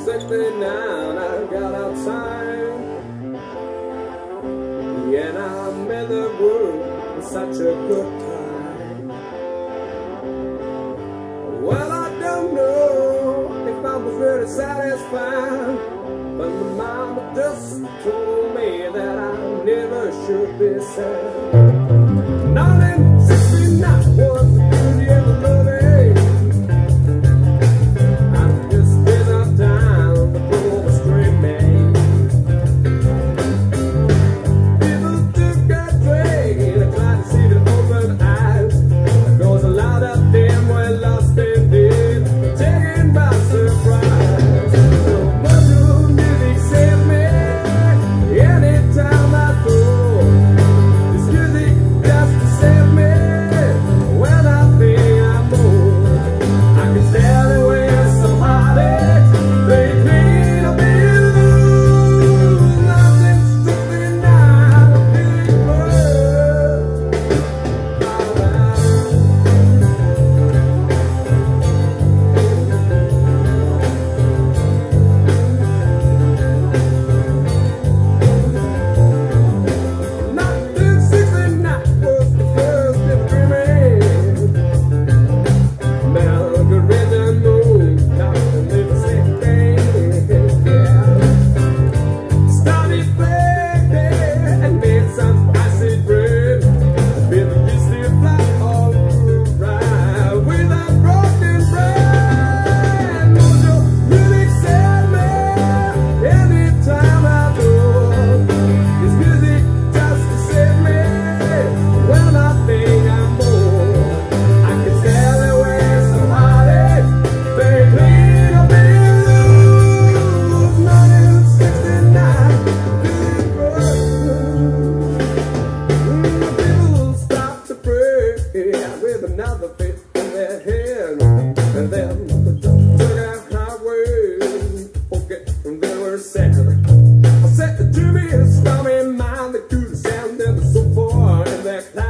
69, I got outside, and I met the world with such a good time. Well, I don't know if I was really satisfied, but my mama just told me that I never should be sad. 1969 was the beauty of the loving. With another fit in their head, and then took out highway. Okay, and they were sad. I said to me, stormy mind, they couldn't stand them so far in their cloud.